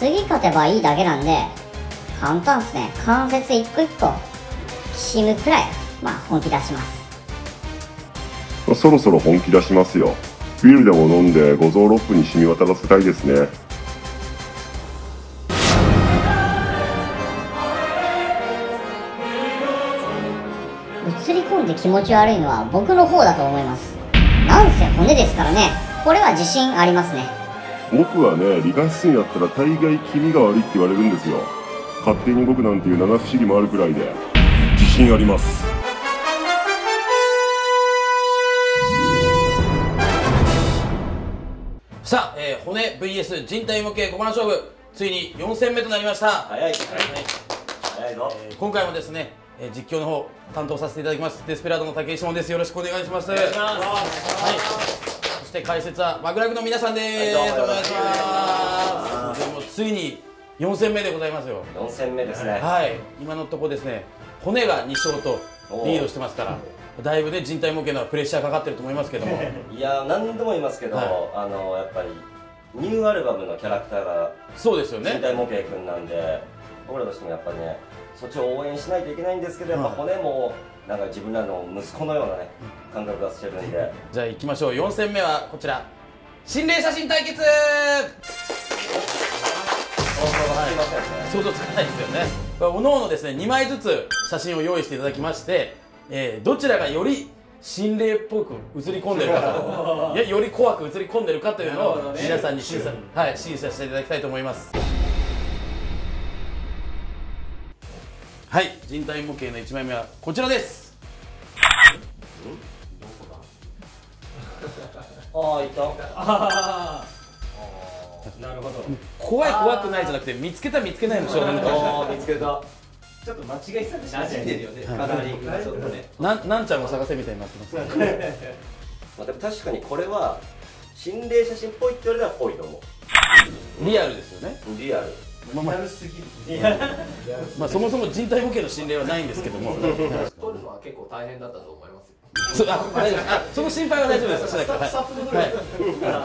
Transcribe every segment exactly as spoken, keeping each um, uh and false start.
次勝てばいいだけなんで簡単っすね。関節一個一個きしむくらいまあ本気出します。 そろそろ本気出しますよ。ビールでも飲んで五臓六腑に染み渡らせたいですね。 映り込んで気持ち悪いのは僕の方だと思います。なんせ骨ですからね。これは自信ありますね。 僕はね、理科室にやったら大概気味が悪いって言われるんですよ。勝手に僕なんていう七不思議もあるくらいで自信あります。 さあ、えー、骨 ブイエス 人体模型ごばん勝負、ついによん戦目となりました。 早い早いぞ、 えー、今回もですね、えー、実況の方担当させていただきますデスペラードの武井志門です。よろしくお願いします。お願いします。はい、そして解説はマグラグの皆さんです。お願いします。でもついによん戦目でございますよ。 よん戦目ですね。 はい、今のところですね、骨がに勝とリードしてますから、だいぶね人体模型のプレッシャーかかってると思いますけどもいや何度も言いますけど、はい、あのやっぱりニューアルバムのキャラクターがそうですよね、 人体模型くんなんで、僕らとしてもやっぱりねそっちを応援しないといけないんですけど、やっぱ骨もなんか自分らの息子のようなね感覚がしてるんでじゃあ行きましょう。よん戦目はこちら、心霊写真対決。 想像がつきませんね。 想像つかないですよね。おのおのですねにまいずつ写真を用意していただきまして、えー、どちらがより心霊っぽく映り込んでるかといやより怖く映り込んでるかというのを皆さんに審査、はい、審査していただきたいと思います。はい、人体模型のいちまいめはこちらです。 ああいた。 なるほど。 怖い怖くないじゃなくて見つけた見つけないの勝負みたいな。 あ見つけた。 ちょっと間違いさ馴染んでるよね。カラーリングがちょっとね。 なんなんちゃんを探せみたいになってます。 まあでも確かにこれは心霊写真っぽいって言われたらぽいと思う。 リアルですよね。 リアル。 まあまあ、まあそもそも人体模型の心霊はないんですけども、 撮るのは結構大変だったと思いますそよ。 あ大丈夫あその心配は大丈夫です。しなくて、はい、 スタッフのはい。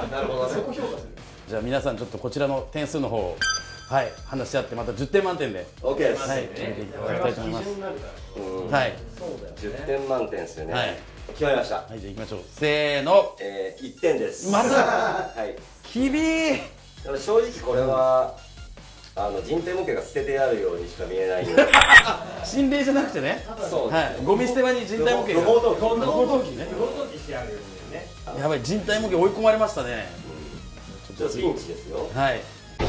なるほどね。そこ評価する。 じゃあ皆さんちょっとこちらの点数の方をはい話し合ってまたじゅってん満点でオーケー です。 はい決めていただきたいと思います。はいじゅってん満点ですよね。 はい、 決まりました。 はい、じゃあいきましょう。せーの、 えー、いってんです。 またはいきびー。 だから正直これはあの人体模型が捨ててあるようにしか見えないんで心霊じゃなくてね、 そうはい、ゴミ捨て場に人体模型が不法投棄不法投棄ね。 不法投棄してあるよね。 やばい、人体模型追い込まれましたね。 ちょっとピンチですよ。 はい。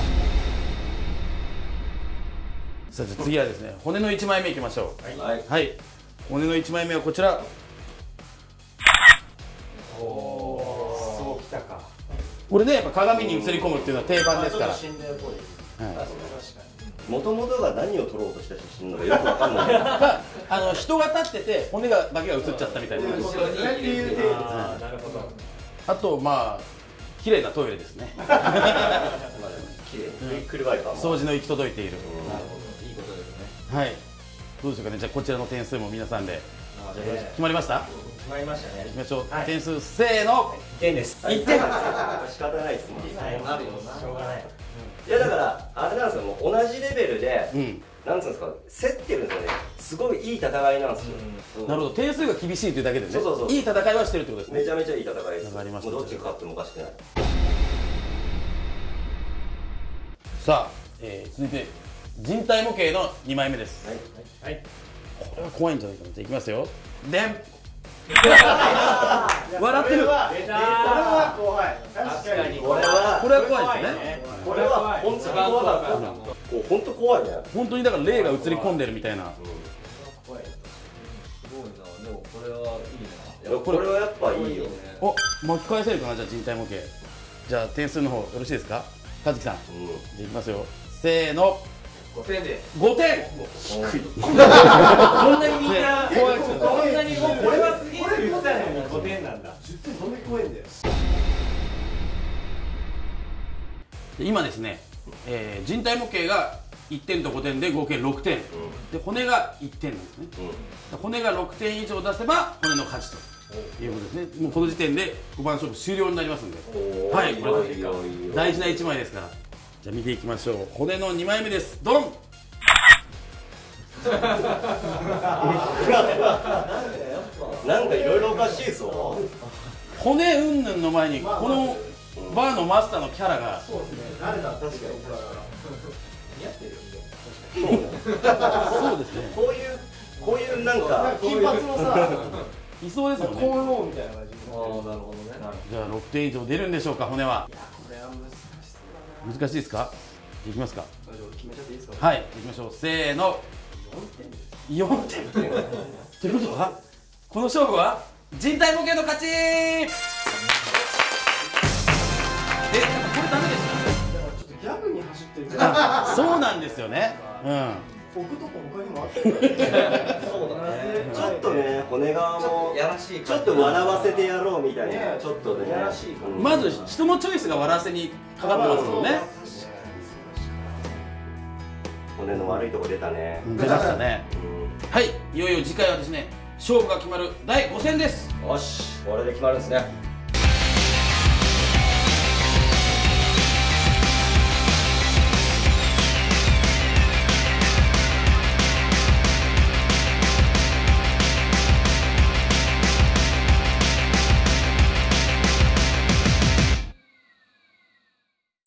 さあじゃあ次はですね、骨のいちまいめいきましょう。 はい、 はい、骨のいちまいめはこちら。 おお、そうきたか。 これね、やっぱ鏡に映り込むっていうのは定番ですから。 心霊っぽい。 はい、 確かに。 もともとが何を撮ろうとした写真のかよくわかんないがあの人が立ってて骨がだけが映っちゃったみたいな。 後ろに入れて。ああ、なるほど。 あとまあ綺麗なトイレですね。 綺麗にクルワイパーも掃除の行き届いている。 なるほど、いいことですね。 はい。どうでしょうかね。じゃあこちらの点数も皆さんで決まりました？ 決まりましたね。 いきましょう。点数せーの。 いってんです。 いってん。 仕方ないですね。 あるよな。しょうがない。 いやだからあれなんですよ、もう同じレベルで、 うん。 なんつうんですか、競ってるんですよね。すごいいい戦いなんですよ。 なるほど。点数が厳しいというだけでね。 そうそうそう。 いい戦いはしてるってことですね。 めちゃめちゃいい戦いです。 わかりました。 もうどっちが勝ってもおかしくない。 さあ、えー、続いて人体模型のにまいめです。 はい。はい。 これは怖いんじゃないかな。じゃあいきますよ。でん。笑ってる。 これは怖い。確かにこれはこれは怖いですね。 これは本当に怖かった。こう本当怖いね。 本当にだから霊が映り込んでるみたいな。 怖い。すごいな。でもこれはいいな。 いやこれはやっぱいいよ。 お、巻き返せるかな。じゃあ人体模型。じゃあ点数の方よろしいですか。和樹さん。じゃあいきますよ。せーの。 ごてんです。 ごてん。 低い。 こんなにみんな怖いですよね。 こんなにもうこれはすげえって言ってたのにごてんなんだ。じゅってんどんだけ怖いんだよ。 今ですね、えー、人体模型がいってんとごてんで合計ろくてん、うん、で骨がいってんなんですね、うん、骨がろくてん以上出せば骨の勝ちということですね。もうこの時点でごばん勝負終了になりますんで、はい、これ大事ないちまいですから、じゃじゃあ見ていきましょう。骨のにまいめです。ドン。 なんかいろいろおかしいぞ。 骨云々の前にこのバーのマスターのキャラが。 そうですね。誰だ確かに。似合ってるよ。 そうですね。 こういうこういうなんか金髪のさ、 いそうですもんね。 コーンローみたいな感じ。 ああ、なるほどね。 じゃあろくてん以上出るんでしょうか、骨は。 これは難しそうだな。 難しいですか。いきますか。 決めちゃっていいですか。 はい、いきましょう。せーの。よんてん。ということは、この勝負は人体模型の勝ち。え、なんかこれダメですちょっとギャグに走ってる。 か。そうなんですよね。うん。 置くとこ他にもあったからね。 そうだね。 ちょっとね骨側もやらしい。 ちょっと笑わせてやろうみたいな、ちょっとねやらしい感じ。 まず人のチョイスが笑わせにかかってますもんね。 骨の悪いとこ出たね。 出ましたね。はい、いよいよ次回はですね、勝負が決まるだいご戦です。 よし、これで決まるんですね。